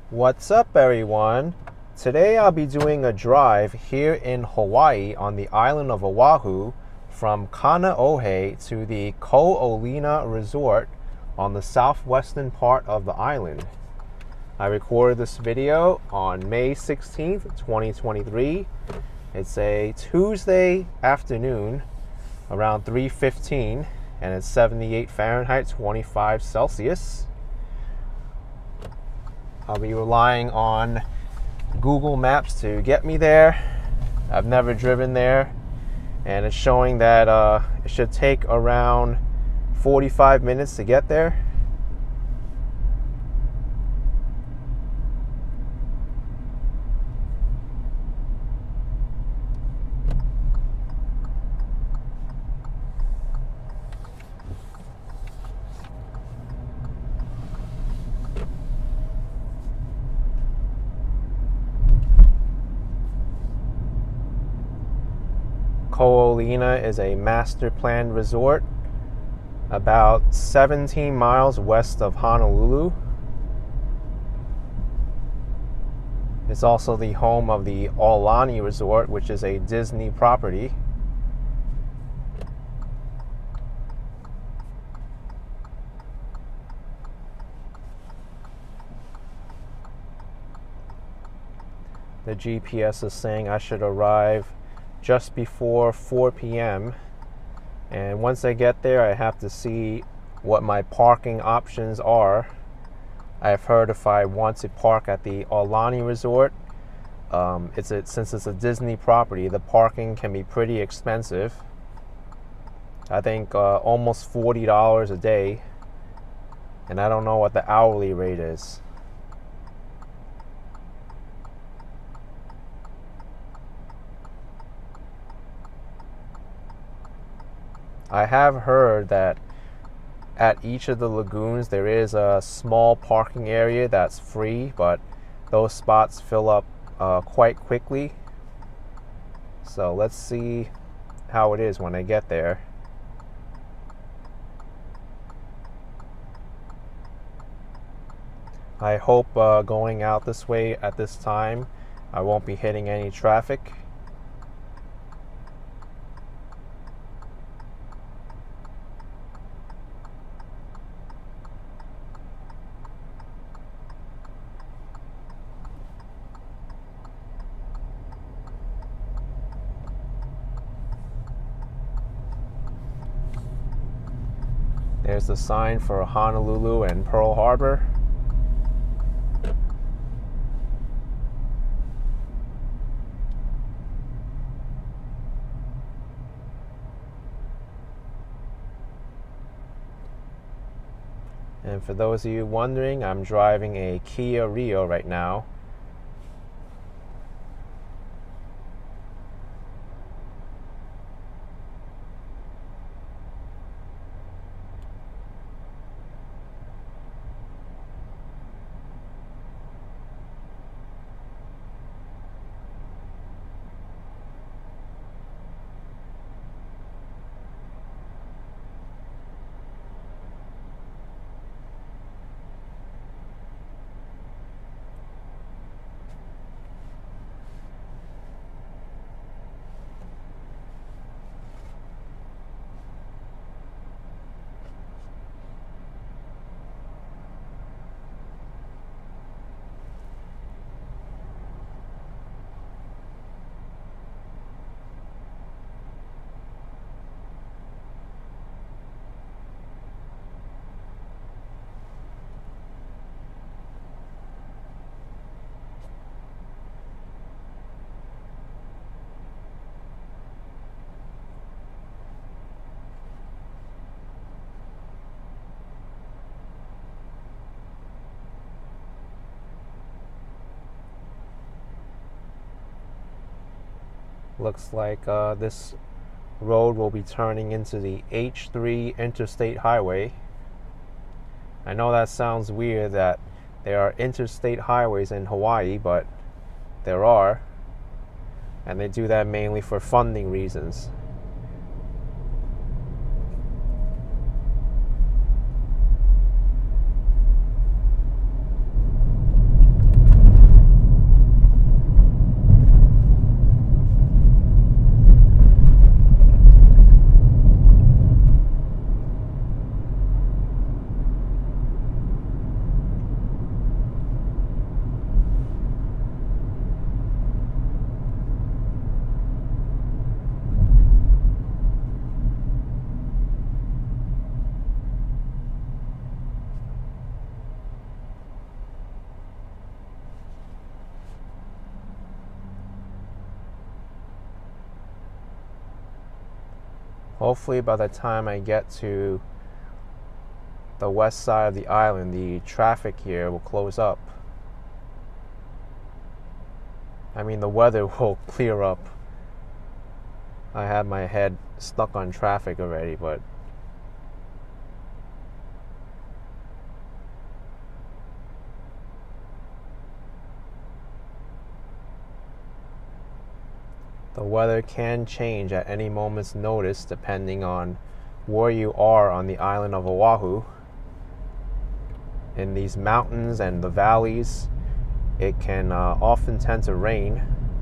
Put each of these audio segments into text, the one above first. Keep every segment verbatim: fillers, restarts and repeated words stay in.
What's up, everyone? Today I'll be doing a drive here in Hawaii on the island of Oahu from Kaneohe to the Ko Olina Resort on the southwestern part of the island. I recorded this video on May sixteenth, twenty twenty-three. It's a Tuesday afternoon around three fifteen and it's seventy-eight Fahrenheit, twenty-five Celsius. I'll be relying on Google Maps to get me there. I've never driven there, and it's showing that uh, it should take around forty-five minutes to get there. Ko Olina is a master planned resort about seventeen miles west of Honolulu. It's also the home of the Aulani Resort, which is a Disney property. The G P S is saying I should arrive just before four p m and once I get there I have to see what my parking options are. I've heard if I want to park at the Aulani Resort, um, it's a, since it's a Disney property, the parking can be pretty expensive. I think uh, almost forty dollars a day, and I don't know what the hourly rate is. I have heard that at each of the lagoons there is a small parking area that's free, but those spots fill up uh, quite quickly. So let's see how it is when I get there. I hope uh, going out this way at this time I won't be hitting any traffic. There's the sign for Honolulu and Pearl Harbor. And for those of you wondering, I'm driving a Kia Rio right now. Looks like uh, this road will be turning into the H three interstate highway. I know that sounds weird that there are interstate highways in Hawaii, but there are, and they do that mainly for funding reasons. Hopefully by the time I get to the west side of the island, the traffic here will close up. I mean, the weather will clear up. I have my head stuck on traffic already, but the weather can change at any moment's notice depending on where you are on the island of Oahu. In these mountains and the valleys, it can uh, often tend to rain.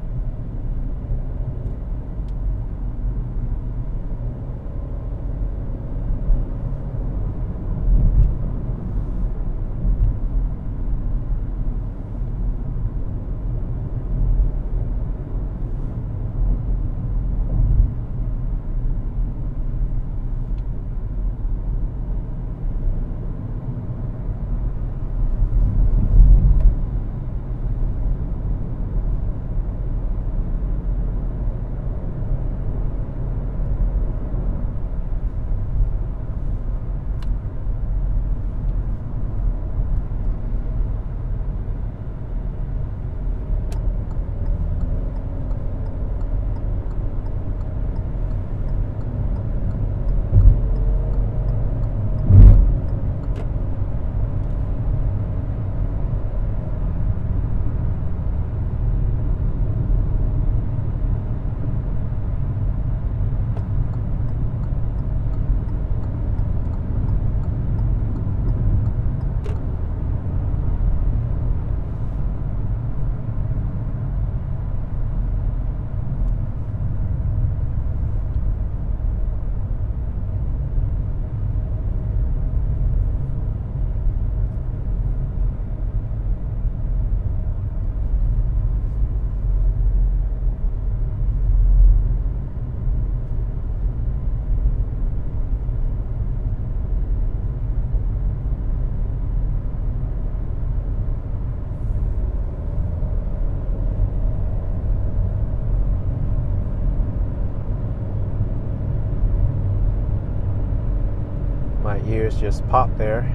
My ears just popped there.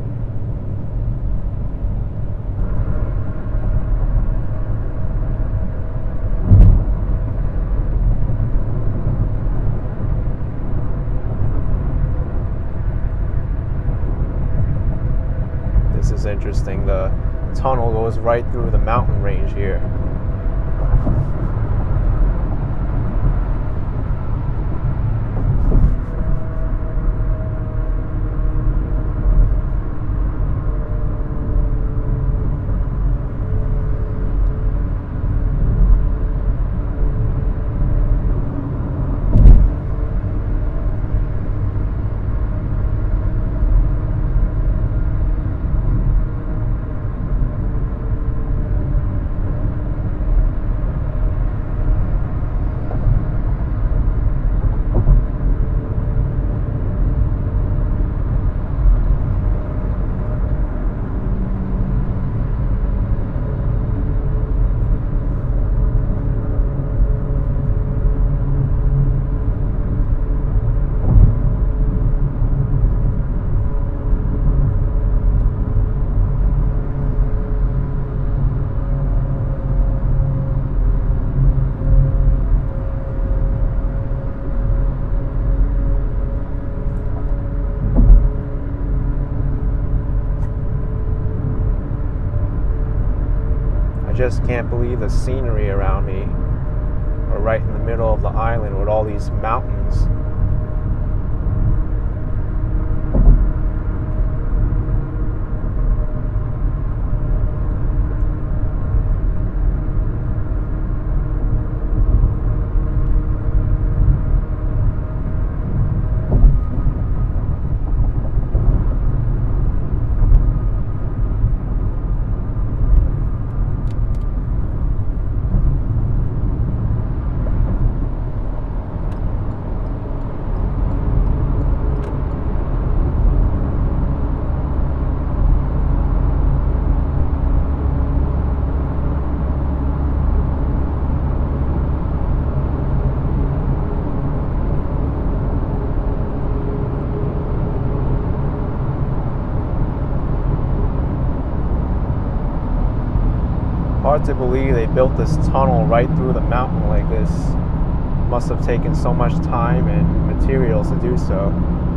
This is interesting. The tunnel goes right through the mountain range here. Just can't believe the scenery around me. We're right in the middle of the island with all these mountains. hard to believe they built this tunnel right through the mountain like this. Must have taken so much time and materials to do so.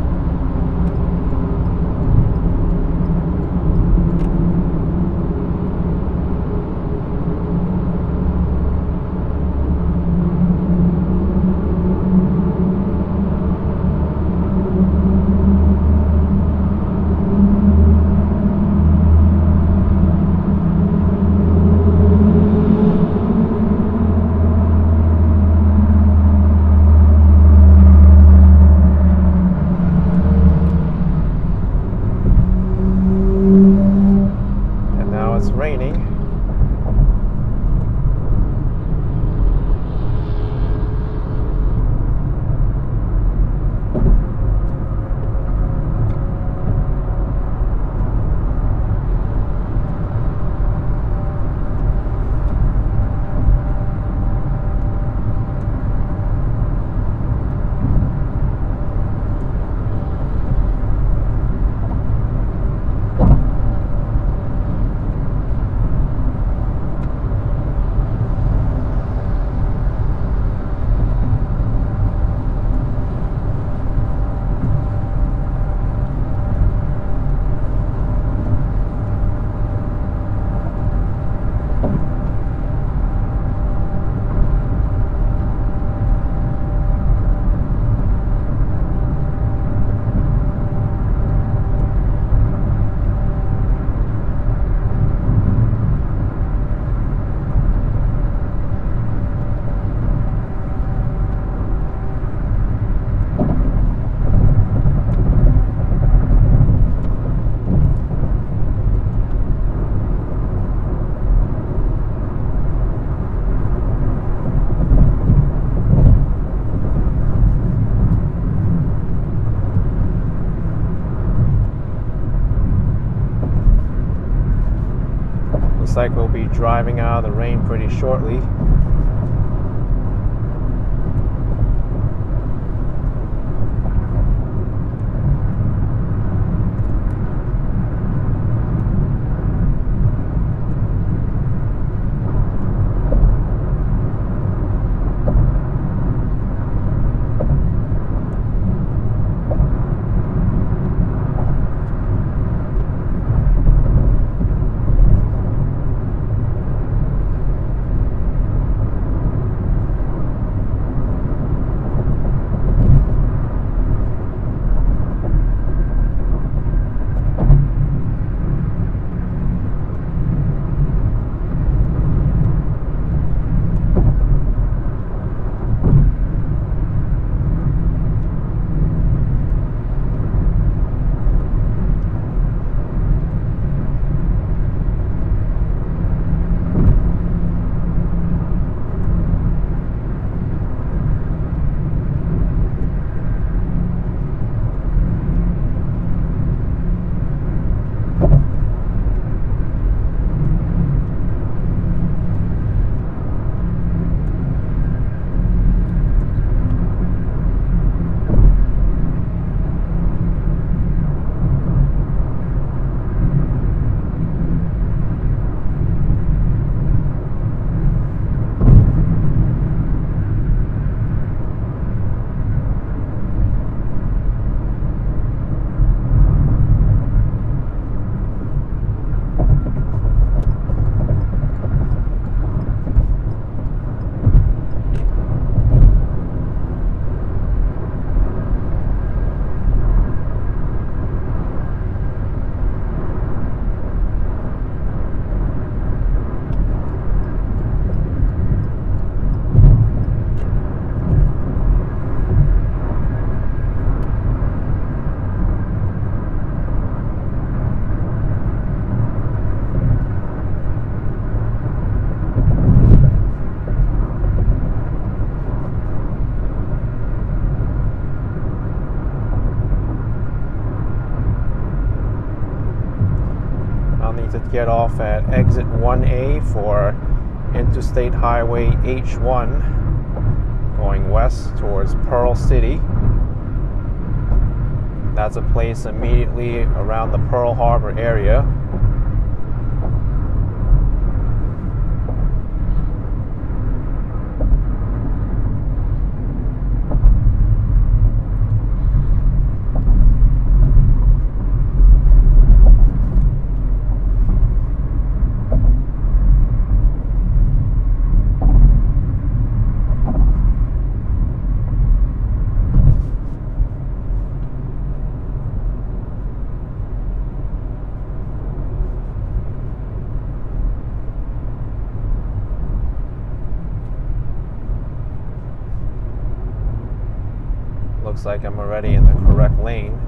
Looks like we'll be driving out of the rain pretty shortly. Get off at exit one A for Interstate Highway H one going west towards Pearl City. That's a place immediately around the Pearl Harbor area. Looks like I'm already in the correct lane.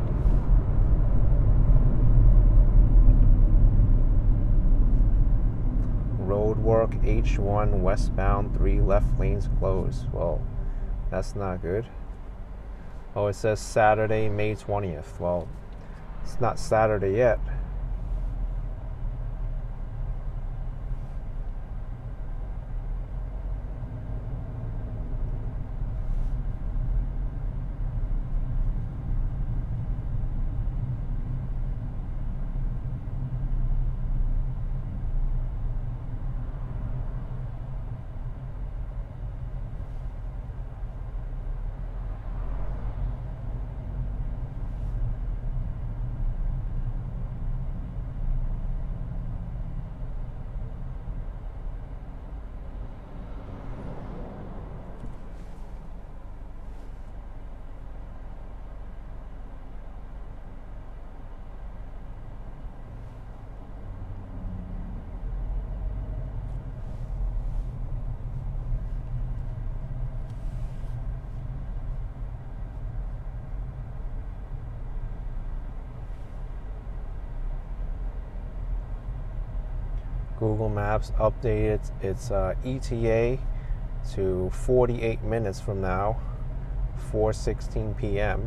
Roadwork H one westbound, three left lanes closed. Well, that's not good. Oh, it says Saturday, May twentieth. Well, it's not Saturday yet. Google Maps updated its uh, E T A to forty-eight minutes from now, four sixteen p m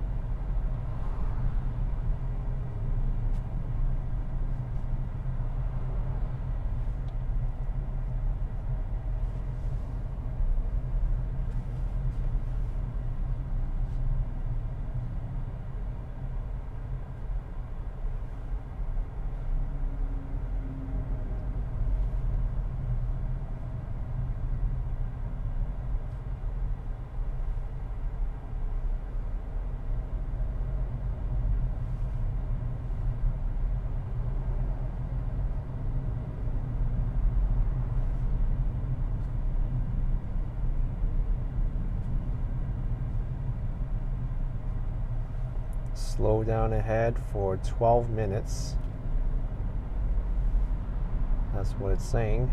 Slow down ahead for twelve minutes. That's what it's saying.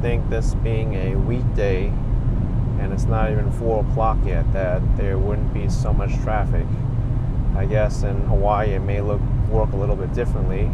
think, this being a weekday and it's not even four o'clock yet, that there wouldn't be so much traffic. I guess in Hawaii it may look work a little bit differently.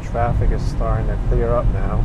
traffic is starting to clear up now.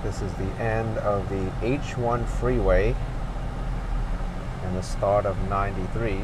This is the end of the H one freeway and the start of ninety-three.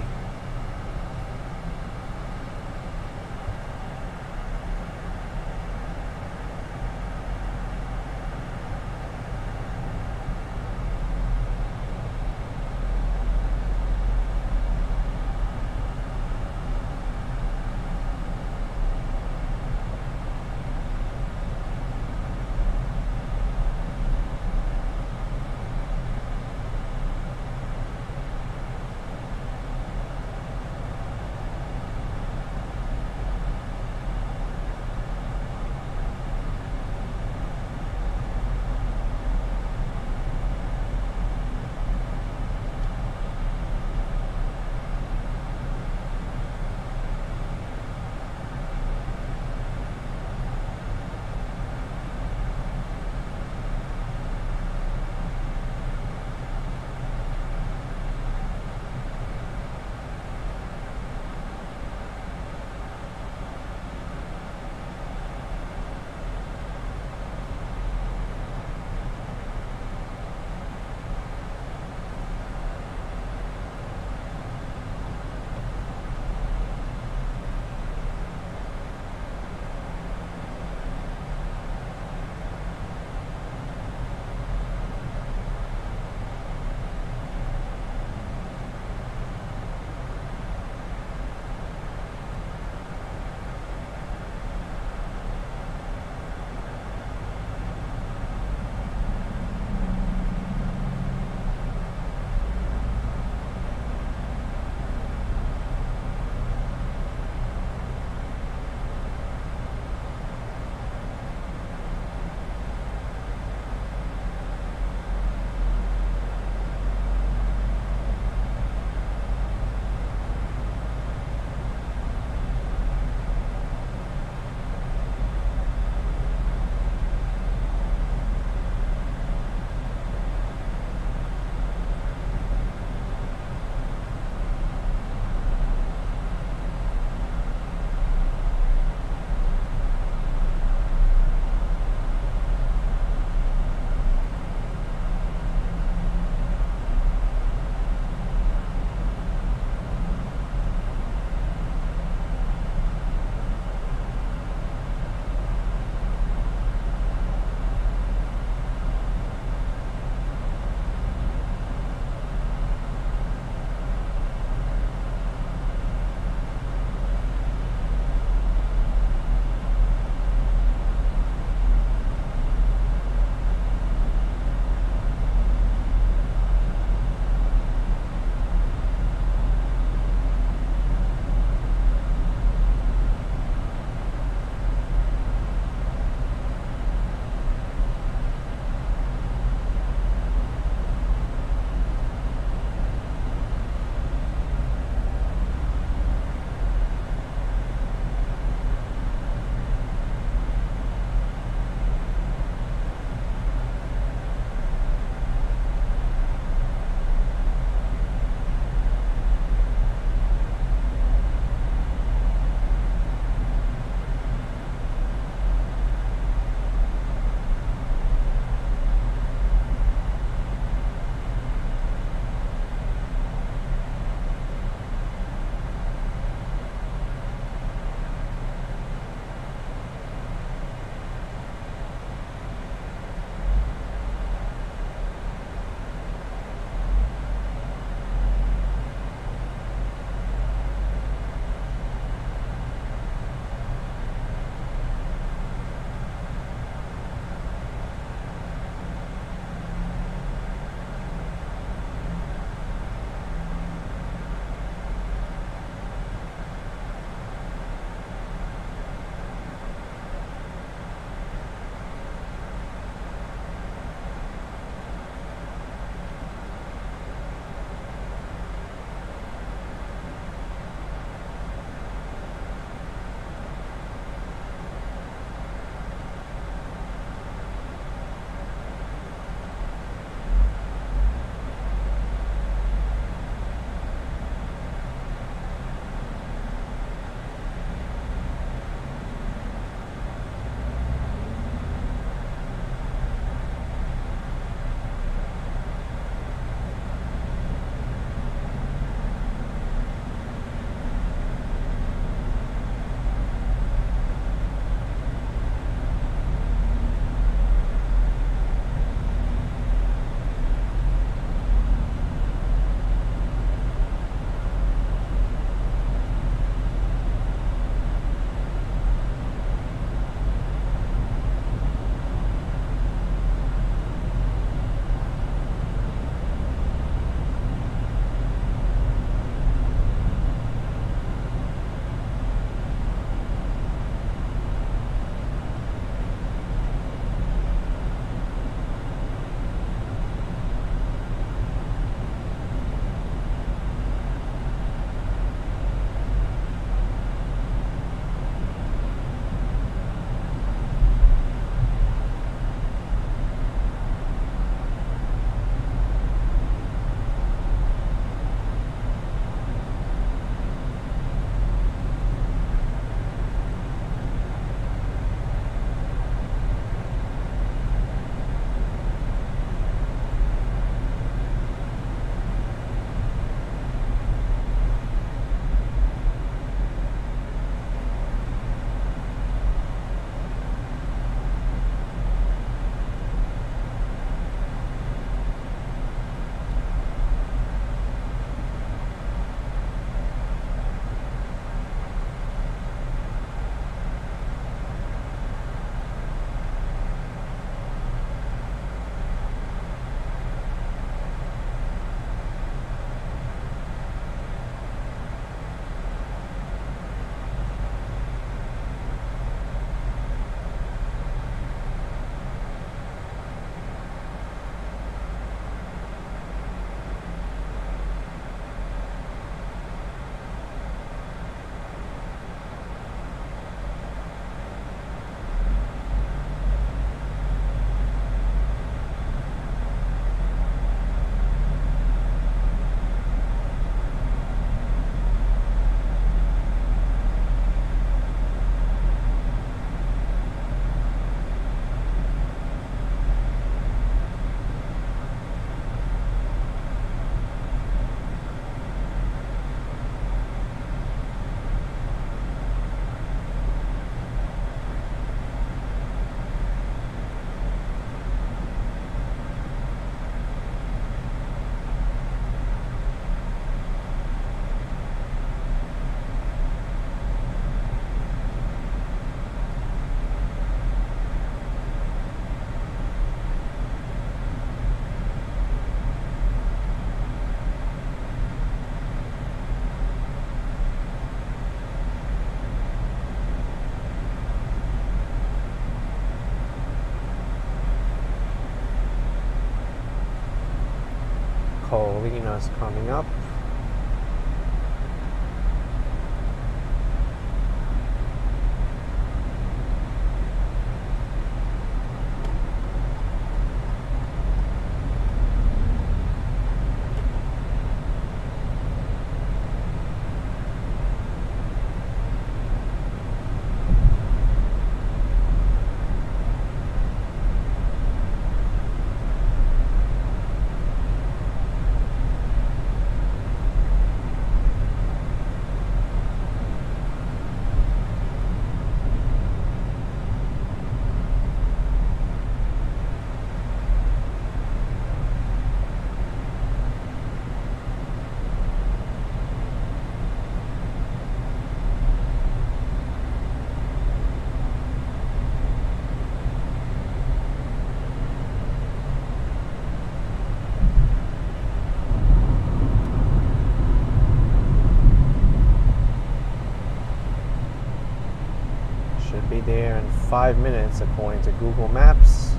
Ko Olina's coming up. Be there in five minutes according to Google Maps.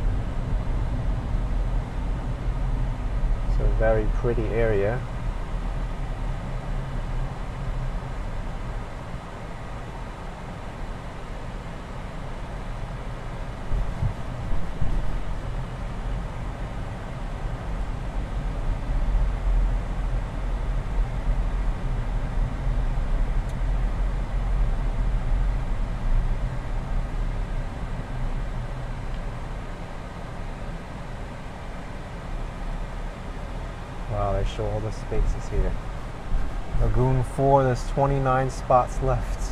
It's a very pretty area. Wow, they show all the spaces here. Lagoon four, there's twenty-nine spots left.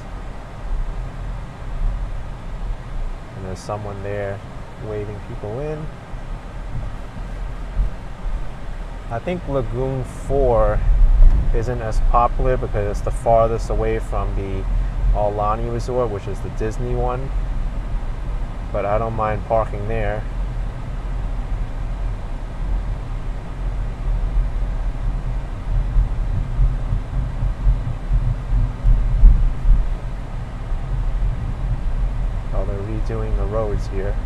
And there's someone there waving people in. I think Lagoon four isn't as popular because it's the farthest away from the Aulani Resort, which is the Disney one. But I don't mind parking there. Doing the roads here.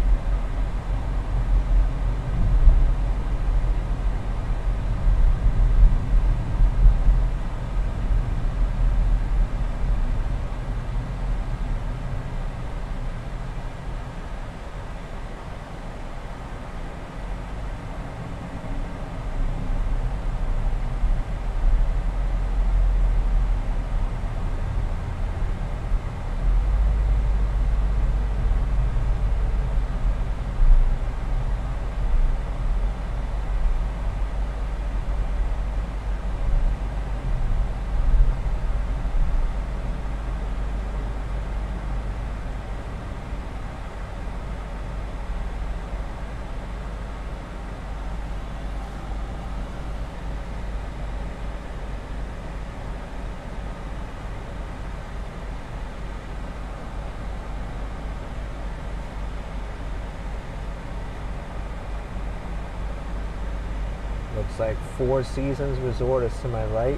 Looks like Four Seasons Resort is to my right.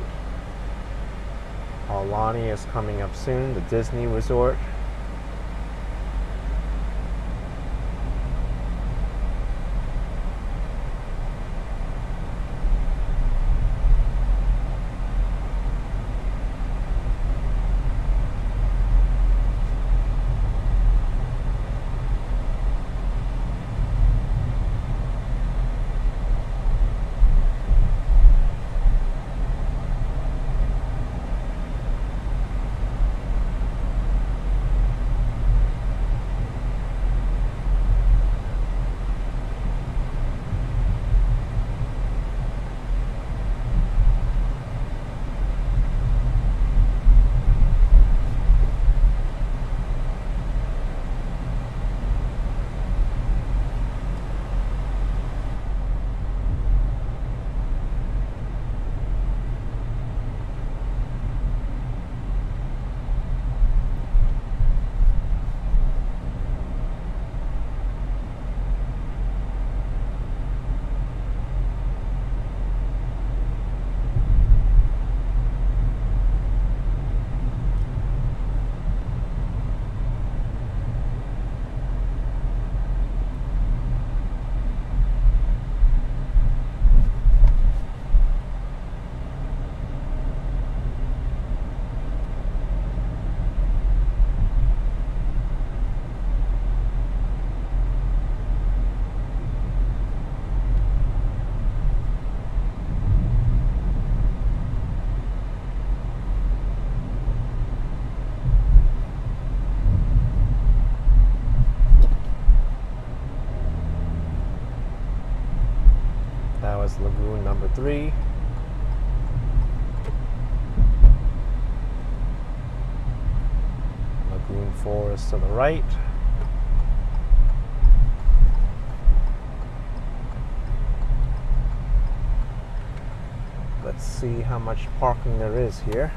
Aulani is coming up soon, the Disney Resort. now is lagoon number three. Lagoon four is to the right. Let's see how much parking there is here.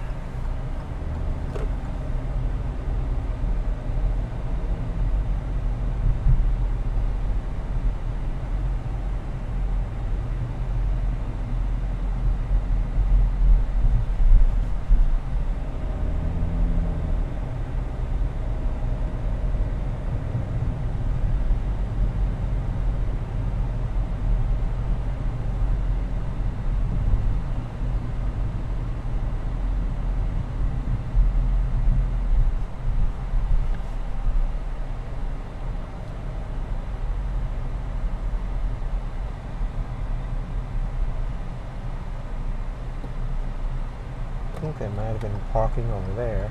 I think they might have been parking over there.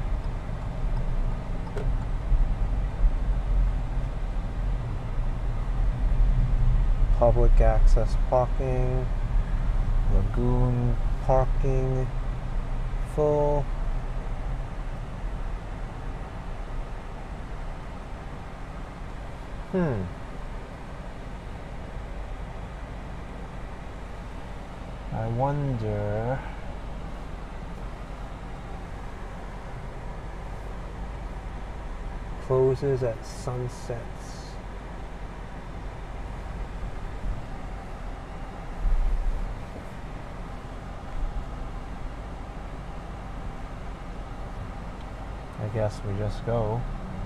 Public access parking, lagoon parking, full. Hmm. I wonder. Closes at sunsets. I guess we just go.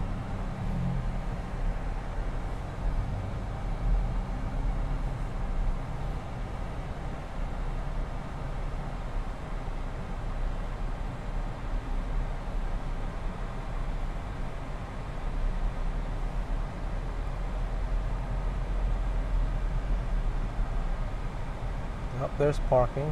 Oh, there's parking.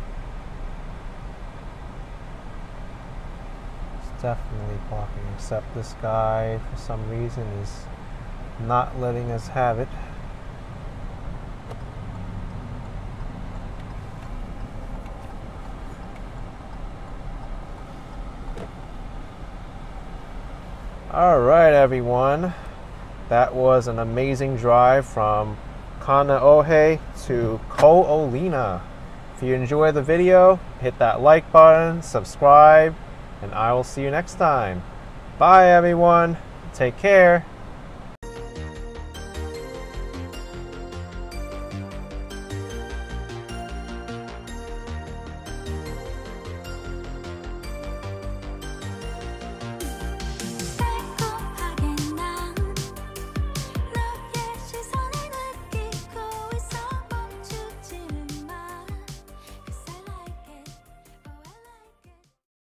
It's definitely parking, except this guy, for some reason, is not letting us have it. All right, everyone. That was an amazing drive from Kaneohe to Ko Olina. If you enjoyed the video, hit that like button, subscribe, and I will see you next time. Bye everyone. Take care.